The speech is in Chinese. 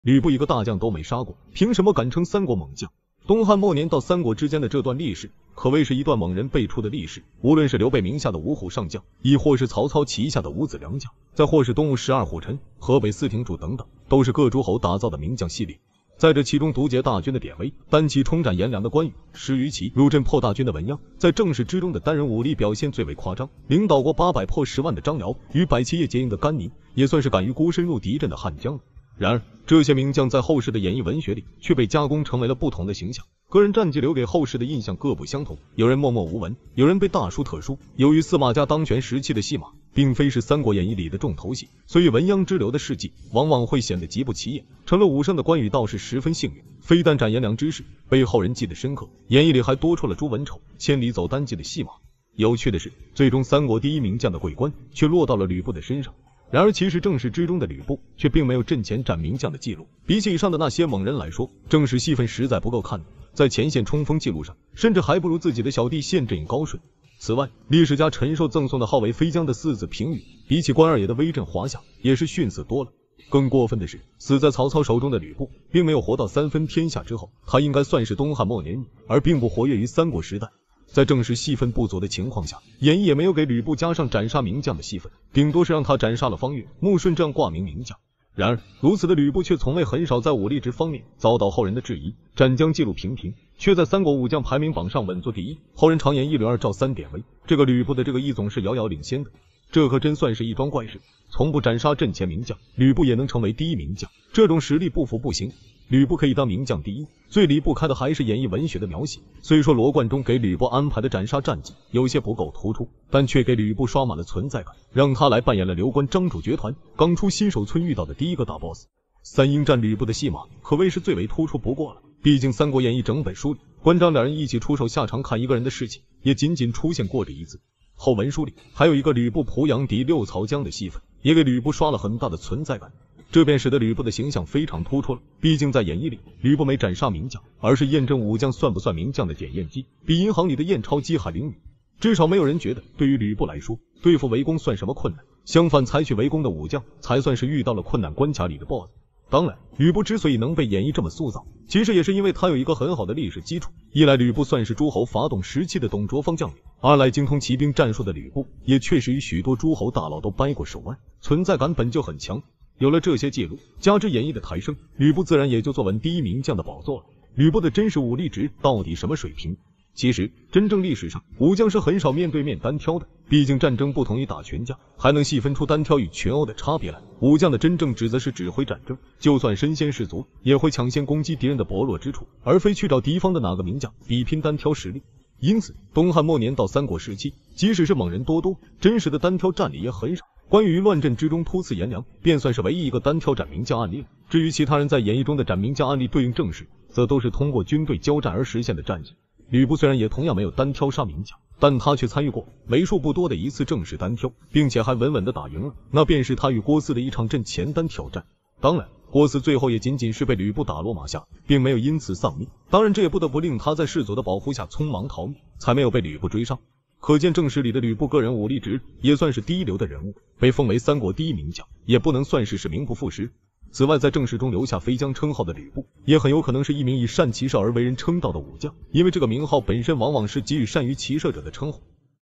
吕布一个大将都没杀过，凭什么敢称三国猛将？东汉末年到三国之间的这段历史，可谓是一段猛人辈出的历史。无论是刘备名下的五虎上将，亦或是曹操旗下的五子良将，再或是东吴12虎臣、河北四亭主等等，都是各诸侯打造的名将系列。在这其中，独结大军的典韦，单骑冲斩颜良的关羽，施于其入阵破大军的文鸯，在正史之中的单人武力表现最为夸张。领导过800破10万的张辽，与百骑业结营的甘宁，也算是敢于孤身入敌阵的悍将了。然而，这些名将在后世的演义文学里却被加工成为了不同的形象，个人战绩留给后世的印象各不相同。有人默默无闻，有人被大书特书。由于司马家当权时期的戏码并非是《三国演义》里的重头戏，所以文鸯之流的事迹往往会显得极不起眼。成了武圣的关羽倒是十分幸运，非但斩颜良之事被后人记得深刻，演义里还多出了诛文丑、千里走单骑的戏码。有趣的是，最终三国第一名将的桂冠却落到了吕布的身上。然而其实正史之中的吕布却并没有阵前斩名将的记录，比起以上的那些猛人来说，正史戏份实在不够看，在前线冲锋记录上甚至还不如自己的小弟献阵高顺。此外，历史家陈寿赠送的号为飞将的4子平舆，比起关二爷的威震华夏也是逊色多了。更过分的是，死在曹操手中的吕布并没有活到3分天下之后，他应该算是东汉末年人，而并不活跃于三国时代。在正史戏份不足的情况下，演义也没有给吕布加上斩杀名将的戏份，顶多是让他斩杀了方悦、穆顺这样挂名名将。然而如此的吕布却从未很少在武力值方面遭到后人的质疑，斩将记录平平，却在三国武将排名榜上稳坐第一。后人常言一吕二赵三典韦，这个吕布的这个一总是遥遥领先的，这可真算是一桩怪事。从不斩杀阵前名将，吕布也能成为第一名将，这种实力不服不行。吕布可以当名将第一，最离不开的还是演义文学的描写。虽说罗贯中给吕布安排的斩杀战绩有些不够突出，但却给吕布刷满了存在感，让他来扮演了刘关张主角团刚出新手村遇到的第一个大 boss。三英战吕布的戏码可谓是最为突出不过了，毕竟《三国演义》整本书里，关张两人一起出手下场砍一个人的事情也仅仅出现过这一次。后文书里还有一个吕布濮阳敌6曹江的戏份，也给吕布刷了很大的存在感，这便使得吕布的形象非常突出了。毕竟在演义里，吕布没斩杀名将，而是验证武将算不算名将的检验机，比银行里的验钞机还灵敏。至少没有人觉得对于吕布来说，对付围攻算什么困难，相反，采取围攻的武将才算是遇到了困难关卡里的 boss。当然，吕布之所以能被演义这么塑造，其实也是因为他有一个很好的历史基础。一来吕布算是诸侯发动时期的董卓方将领，二来精通骑兵战术的吕布也确实与许多诸侯大佬都掰过手腕，存在感本就很强。有了这些记录，加之演义的抬升，吕布自然也就坐稳第一名将的宝座了。吕布的真实武力值到底什么水平？其实真正历史上武将是很少面对面单挑的，毕竟战争不同于打群架，还能细分出单挑与群殴的差别来。武将的真正职责是指挥战争，就算身先士卒，也会抢先攻击敌人的薄弱之处，而非去找敌方的哪个名将比拼单挑实力。因此东汉末年到三国时期，即使是猛人多多，真实的单挑战例也很少。关羽乱阵之中突刺颜良，便算是唯一一个单挑斩名将案例了。至于其他人在演义中的斩名将案例对应正史，则都是通过军队交战而实现的战绩。吕布虽然也同样没有单挑杀名将，但他却参与过为数不多的一次正式单挑，并且还稳稳地打赢了，那便是他与郭汜的一场阵前单挑战。当然，郭汜最后也仅仅是被吕布打落马下，并没有因此丧命。当然，这也不得不令他在士卒的保护下匆忙逃命，才没有被吕布追上。可见正史里的吕布个人武力值也算是第一流的人物，被封为三国第一名将，也不能算是名不副实。此外，在正史中留下飞将称号的吕布，也很有可能是一名以善骑射而为人称道的武将，因为这个名号本身往往是给予善于骑射者的称呼。